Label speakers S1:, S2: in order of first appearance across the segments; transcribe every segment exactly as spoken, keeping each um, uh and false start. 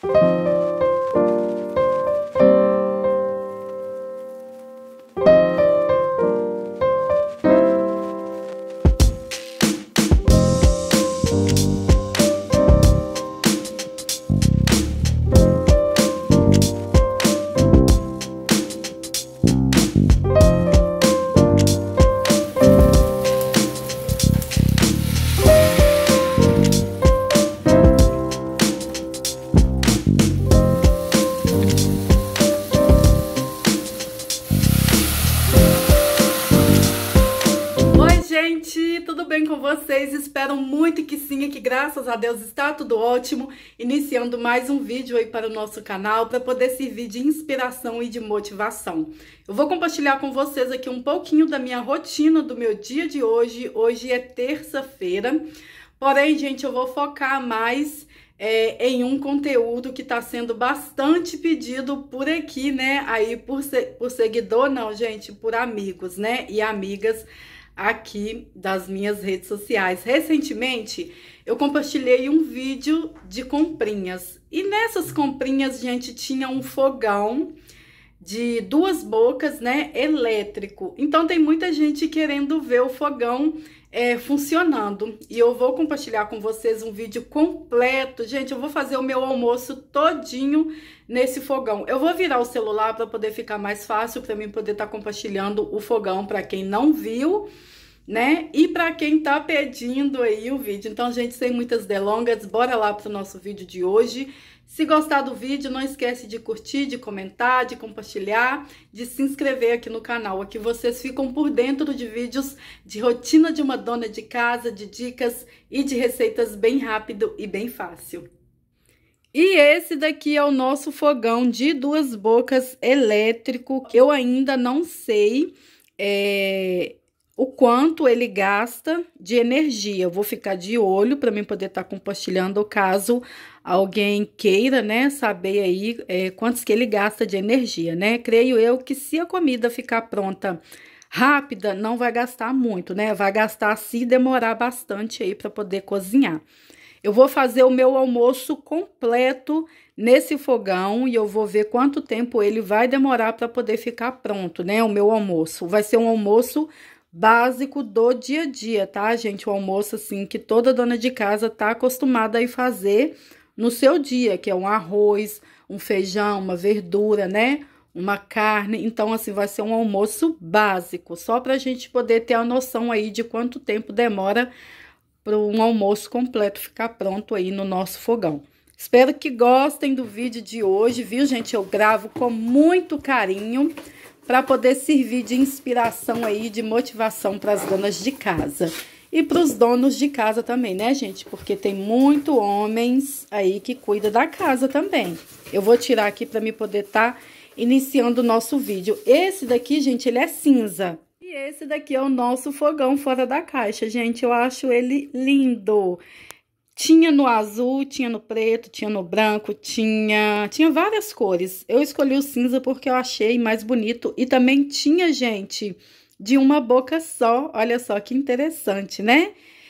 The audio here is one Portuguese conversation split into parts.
S1: Gente, tudo bem com vocês? Espero muito que sim, e que graças a Deus está tudo ótimo. Iniciando mais um vídeo aí para o nosso canal, para poder servir de inspiração e de motivação. Eu vou compartilhar com vocês aqui um pouquinho da minha rotina do meu dia de hoje. Hoje é terça-feira, porém, gente, eu vou focar mais é, em um conteúdo que está sendo bastante pedido por aqui, né? Aí por, por seguidor, não, gente, por amigos, né? E amigas aqui das minhas redes sociais. Recentemente, eu compartilhei um vídeo de comprinhas. E nessas comprinhas, gente, tinha um fogão de duas bocas, né, elétrico. Então, tem muita gente querendo ver o fogão é, funcionando. E eu vou compartilhar com vocês um vídeo completo. Gente, eu vou fazer o meu almoço todinho nesse fogão. Eu vou virar o celular para poder ficar mais fácil, para mim poder estar tá compartilhando o fogão para quem não viu, né? E para quem tá pedindo aí o vídeo. Então, gente, sem muitas delongas, bora lá pro nosso vídeo de hoje. Se gostar do vídeo, não esquece de curtir, de comentar, de compartilhar, de se inscrever aqui no canal. Aqui vocês ficam por dentro de vídeos de rotina de uma dona de casa, de dicas e de receitas bem rápido e bem fácil. E esse daqui é o nosso fogão de duas bocas elétrico. Eu ainda não sei é, o quanto ele gasta de energia. Eu vou ficar de olho para mim poder estar tá compartilhando caso alguém queira, né, saber aí é, quantos que ele gasta de energia, né? Creio eu que se a comida ficar pronta rápida, não vai gastar muito, né? Vai gastar se demorar bastante aí para poder cozinhar. Eu vou fazer o meu almoço completo nesse fogão e eu vou ver quanto tempo ele vai demorar para poder ficar pronto, né? O meu almoço. Vai ser um almoço básico do dia a dia, tá, gente? O almoço, assim, que toda dona de casa tá acostumada a fazer no seu dia, que é um arroz, um feijão, uma verdura, né? Uma carne. Então, assim, vai ser um almoço básico, só pra gente poder ter a noção aí de quanto tempo demora para um almoço completo ficar pronto aí no nosso fogão. Espero que gostem do vídeo de hoje, viu, gente? Eu gravo com muito carinho para poder servir de inspiração aí, de motivação para as donas de casa. E para os donos de casa também, né, gente? Porque tem muito homens aí que cuida da casa também. Eu vou tirar aqui para me poder estar tá iniciando o nosso vídeo. Esse daqui, gente, ele é cinza. E esse daqui é o nosso fogão fora da caixa, gente. Eu acho ele lindo. Tinha no azul, tinha no preto, tinha no branco, tinha, tinha várias cores. Eu escolhi o cinza porque eu achei mais bonito. E também tinha, gente, de uma boca só. Olha só que interessante, né?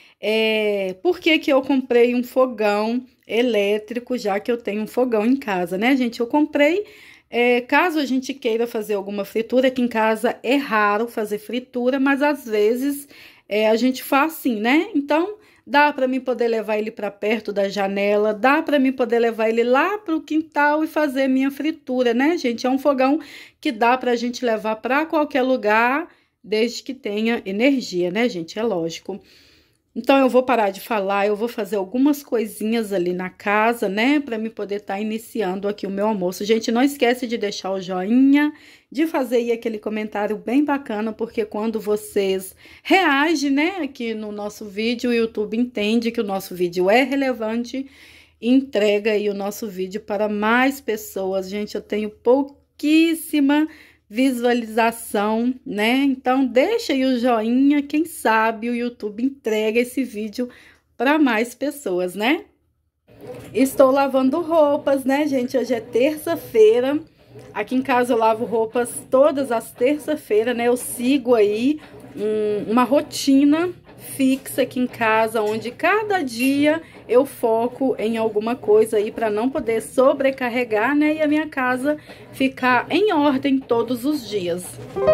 S1: É, por que que eu comprei um fogão elétrico, já que eu tenho um fogão em casa, né, gente? Eu comprei... É, caso a gente queira fazer alguma fritura, aqui em casa é raro fazer fritura, mas às vezes é, a gente faz assim, né? Então, dá para mim poder levar ele para perto da janela, dá para mim poder levar ele lá para o quintal e fazer minha fritura, né, gente? É um fogão que dá para a gente levar para qualquer lugar, desde que tenha energia, né, gente? É lógico. Então, eu vou parar de falar, eu vou fazer algumas coisinhas ali na casa, né? Para me poder estar tá iniciando aqui o meu almoço. Gente, não esquece de deixar o joinha, de fazer aí aquele comentário bem bacana, porque quando vocês reagem, né, aqui no nosso vídeo, o YouTube entende que o nosso vídeo é relevante e entrega aí o nosso vídeo para mais pessoas. Gente, eu tenho pouquíssima visualização, né? Então, deixa aí o joinha, quem sabe o YouTube entrega esse vídeo para mais pessoas, né? Estou lavando roupas, né, gente? Hoje é terça-feira. Aqui em casa eu lavo roupas todas as terça-feiras, né? Eu sigo aí um, uma rotina fixa aqui em casa, onde cada dia eu foco em alguma coisa aí para não poder sobrecarregar, né? E a minha casa ficar em ordem todos os dias.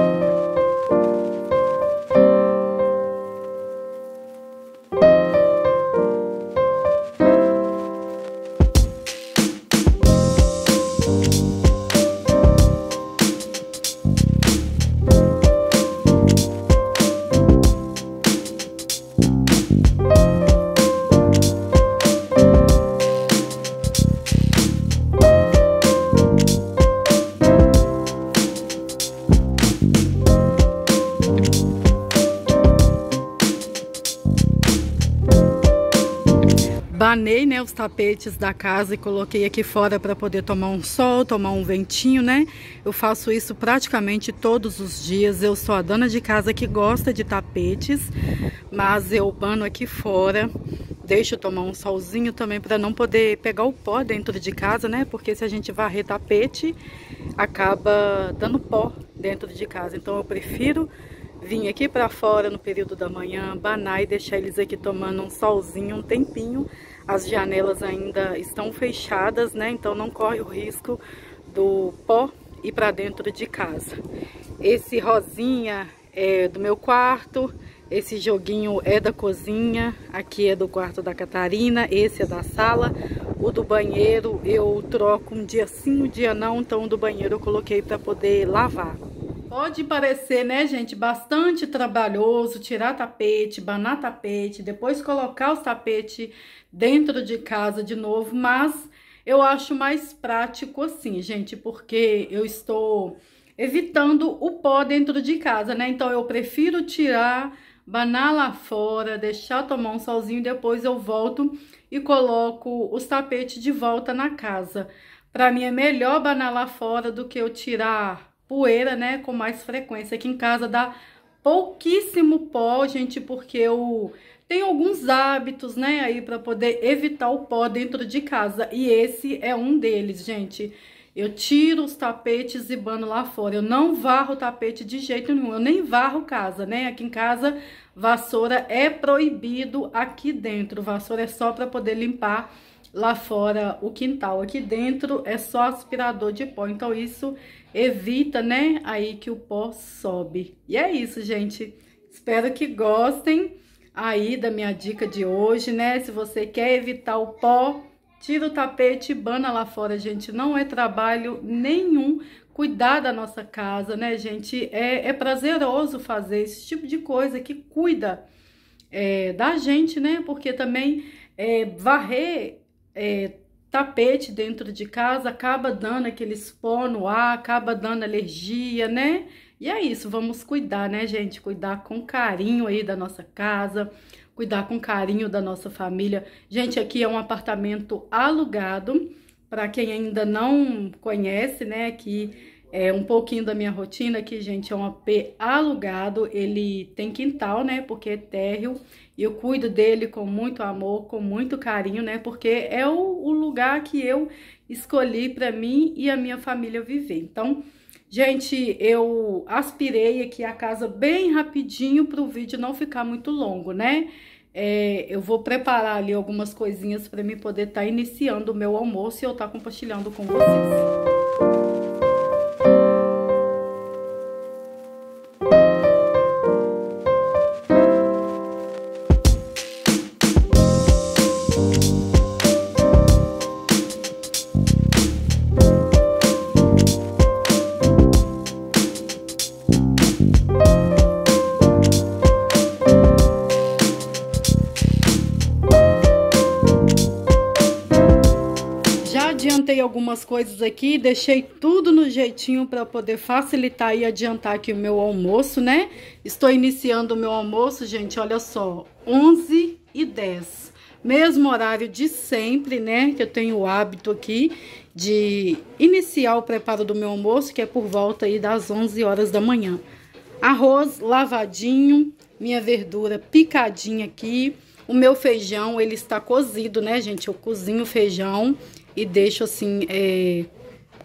S1: Banei, né, os tapetes da casa e coloquei aqui fora para poder tomar um sol, tomar um ventinho, né? Eu faço isso praticamente todos os dias. Eu sou a dona de casa que gosta de tapetes, mas eu bano aqui fora, deixo tomar um solzinho também para não poder pegar o pó dentro de casa, né? Porque se a gente varrer tapete, acaba dando pó dentro de casa. Então eu prefiro vim aqui para fora no período da manhã, banar e deixar eles aqui tomando um solzinho, um tempinho. As janelas ainda estão fechadas, né? Então não corre o risco do pó ir para dentro de casa. Esse rosinha é do meu quarto, esse joguinho é da cozinha, aqui é do quarto da Catarina, esse é da sala. O do banheiro eu troco um dia sim, um dia não, então o do banheiro eu coloquei para poder lavar. Pode parecer, né, gente, bastante trabalhoso tirar tapete, banar tapete, depois colocar os tapetes dentro de casa de novo, mas eu acho mais prático assim, gente, porque eu estou evitando o pó dentro de casa, né? Então eu prefiro tirar, banar lá fora, deixar tomar um solzinho, depois eu volto e coloco os tapetes de volta na casa. Para mim é melhor banar lá fora do que eu tirar poeira, né, com mais frequência. Aqui em casa dá pouquíssimo pó, gente, porque eu tenho alguns hábitos, né, aí para poder evitar o pó dentro de casa. E esse é um deles, gente. Eu tiro os tapetes e bano lá fora. Eu não varro o tapete de jeito nenhum. Eu nem varro casa, né? Aqui em casa, vassoura é proibido aqui dentro. Vassoura é só para poder limpar lá fora o quintal. Aqui dentro é só aspirador de pó. Então isso evita, né, aí que o pó sobe. E é isso, gente. Espero que gostem aí da minha dica de hoje, né? Se você quer evitar o pó, tira o tapete e bana lá fora, gente. Não é trabalho nenhum cuidar da nossa casa, né, gente? É, é prazeroso fazer esse tipo de coisa que cuida é, da gente, né? Porque também é, varrer é, tapete dentro de casa acaba dando aqueles pó no ar, acaba dando alergia, né? E é isso, vamos cuidar, né, gente? Cuidar com carinho aí da nossa casa, cuidar com carinho da nossa família. Gente, aqui é um apartamento alugado, para quem ainda não conhece, né, aqui é um pouquinho da minha rotina aqui, gente, é um A P alugado, ele tem quintal, né, porque é térreo, e eu cuido dele com muito amor, com muito carinho, né, porque é o, o lugar que eu escolhi para mim e a minha família viver. Então, gente, eu aspirei aqui a casa bem rapidinho para o vídeo não ficar muito longo, né? É, eu vou preparar ali algumas coisinhas para mim poder estar tá iniciando o meu almoço e eu estar tá compartilhando com vocês. Adiantei algumas coisas aqui, deixei tudo no jeitinho para poder facilitar e adiantar aqui o meu almoço, né? Estou iniciando o meu almoço, gente, olha só, onze e dez. Mesmo horário de sempre, né? Que eu tenho o hábito aqui de iniciar o preparo do meu almoço, que é por volta aí das onze horas da manhã. Arroz lavadinho, minha verdura picadinha aqui. O meu feijão, ele está cozido, né, gente? Eu cozinho o feijão e deixo assim, é,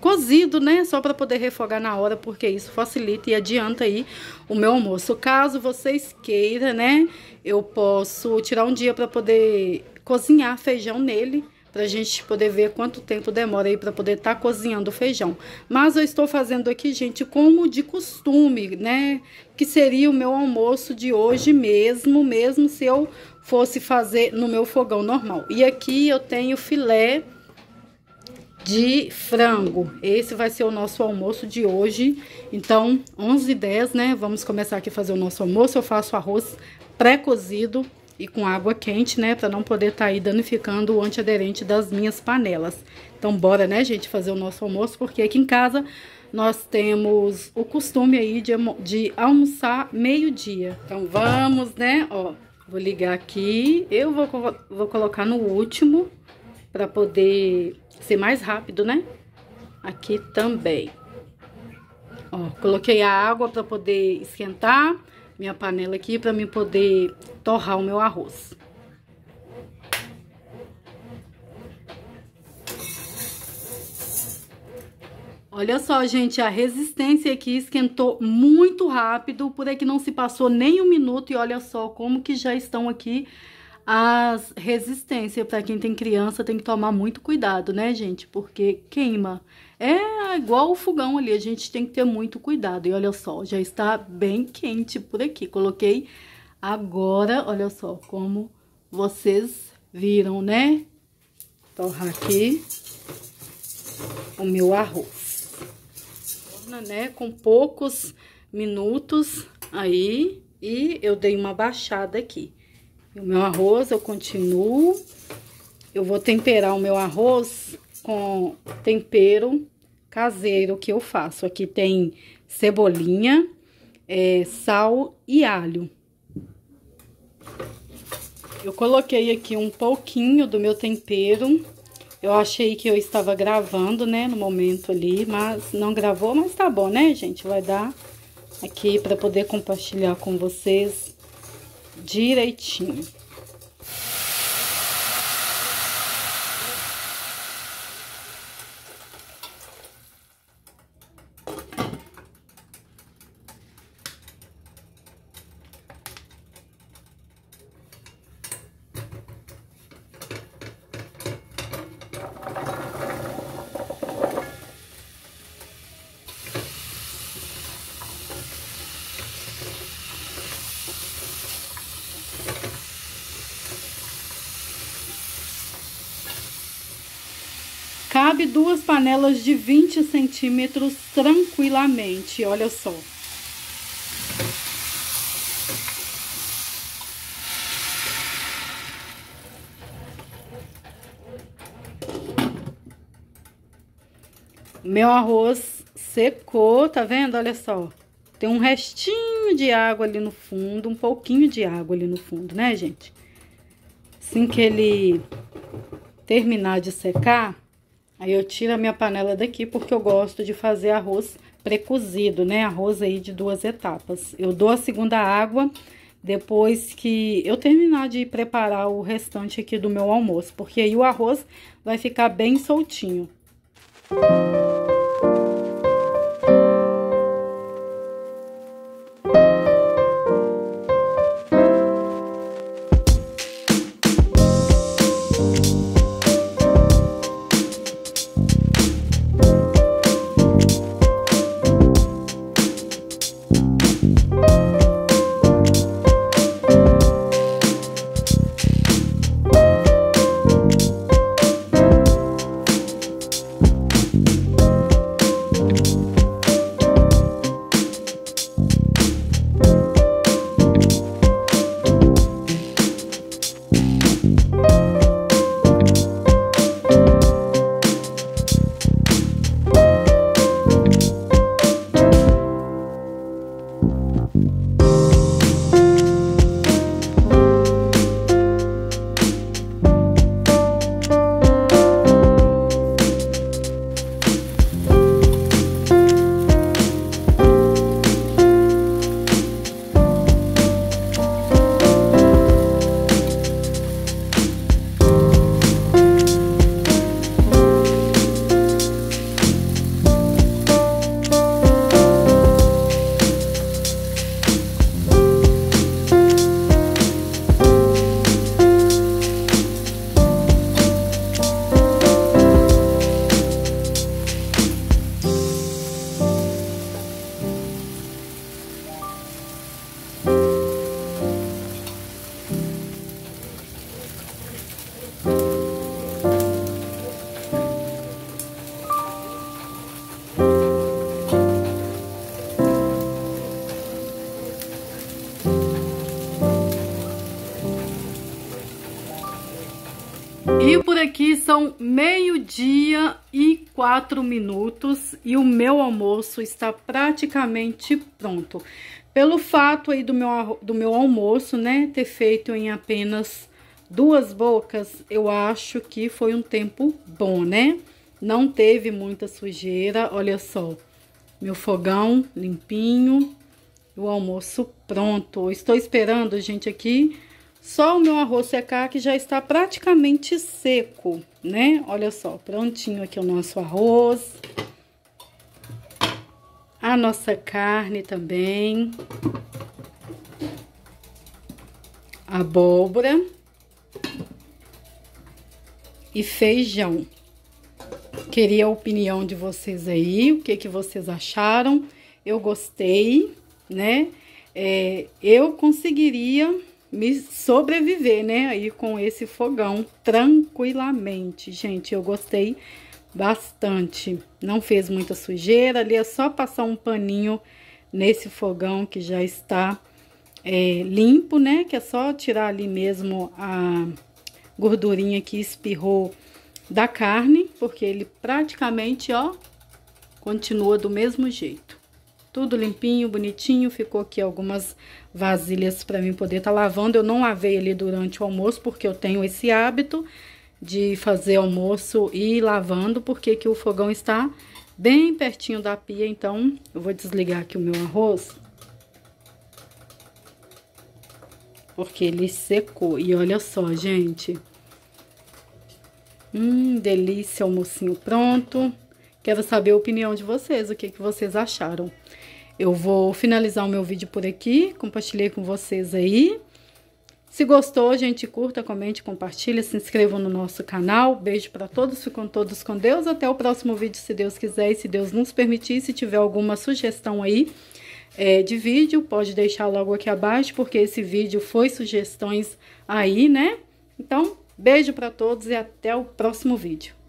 S1: cozido, né? Só para poder refogar na hora, porque isso facilita e adianta aí o meu almoço. Caso vocês queiram, né? Eu posso tirar um dia para poder cozinhar feijão nele, pra gente poder ver quanto tempo demora aí pra poder estar tá cozinhando o feijão. Mas eu estou fazendo aqui, gente, como de costume, né? Que seria o meu almoço de hoje mesmo, mesmo se eu fosse fazer no meu fogão normal. E aqui eu tenho filé de frango. Esse vai ser o nosso almoço de hoje. Então, onze e dez, né? Vamos começar aqui a fazer o nosso almoço. Eu faço arroz pré-cozido e com água quente, né, para não poder estar tá aí danificando o antiaderente das minhas panelas. Então, bora, né, gente, fazer o nosso almoço, porque aqui em casa nós temos o costume aí de, de almoçar meio-dia. Então, vamos, né, ó, vou ligar aqui, eu vou, vou colocar no último, para poder ser mais rápido, né, aqui também. Ó, coloquei a água para poder esquentar minha panela aqui, para mim poder torrar o meu arroz. Olha só, gente, a resistência aqui esquentou muito rápido, por aqui não se passou nem um minuto, e olha só como que já estão aqui as resistências. Para quem tem criança tem que tomar muito cuidado, né, gente, porque queima. É igual o fogão ali, a gente tem que ter muito cuidado. E olha só, já está bem quente por aqui. Coloquei agora, olha só como vocês viram, né? Torrar aqui o meu arroz. Né? Com poucos minutos aí, e eu dei uma baixada aqui. E o meu arroz eu continuo. Eu vou temperar o meu arroz com tempero caseiro que eu faço. Aqui tem cebolinha, é, sal e alho. Eu coloquei aqui um pouquinho do meu tempero. Eu achei que eu estava gravando, né, no momento ali, mas não gravou, mas tá bom, né, gente? Vai dar aqui para poder compartilhar com vocês direitinho. Cabe duas panelas de vinte centímetros tranquilamente, olha só. Meu arroz secou, tá vendo? Olha só. Tem um restinho de água ali no fundo, um pouquinho de água ali no fundo, né, gente? Assim que ele terminar de secar, aí eu tiro a minha panela daqui, porque eu gosto de fazer arroz pré-cozido, né? Arroz aí de duas etapas. Eu dou a segunda água depois que eu terminar de preparar o restante aqui do meu almoço, porque aí o arroz vai ficar bem soltinho. aqui são meio-dia e quatro minutos e o meu almoço está praticamente pronto. Pelo fato aí do meu, do meu almoço, né, ter feito em apenas duas bocas, eu acho que foi um tempo bom, né? Não teve muita sujeira, olha só. Meu fogão limpinho, o almoço pronto. Estou esperando, gente, aqui só o meu arroz secar, que já está praticamente seco, né? Olha só, prontinho aqui o nosso arroz. A nossa carne também. Abóbora. E feijão. Queria a opinião de vocês aí, o que que vocês acharam. Eu gostei, né? É, eu conseguiria me sobreviver, né? Aí com esse fogão tranquilamente. Gente, eu gostei bastante. Não fez muita sujeira. Ali é só passar um paninho nesse fogão que já está é, limpo, né? Que é só tirar ali mesmo a gordurinha que espirrou da carne, porque ele praticamente, ó, continua do mesmo jeito. Tudo limpinho, bonitinho. Ficou aqui algumas vasilhas para mim poder estar tá lavando. Eu não lavei ali durante o almoço, porque eu tenho esse hábito de fazer almoço e ir lavando, porque que o fogão está bem pertinho da pia. Então, eu vou desligar aqui o meu arroz, porque ele secou. E olha só, gente. Hum, delícia, almocinho pronto. Quero saber a opinião de vocês, o que que vocês acharam. Eu vou finalizar o meu vídeo por aqui, compartilhei com vocês aí. Se gostou, gente, curta, comente, compartilha, se inscrevam no nosso canal. Beijo para todos, ficam todos com Deus. Até o próximo vídeo, se Deus quiser e se Deus nos permitir. Se tiver alguma sugestão aí é, de vídeo, pode deixar logo aqui abaixo, porque esse vídeo foi sugestões aí, né? Então, beijo para todos e até o próximo vídeo.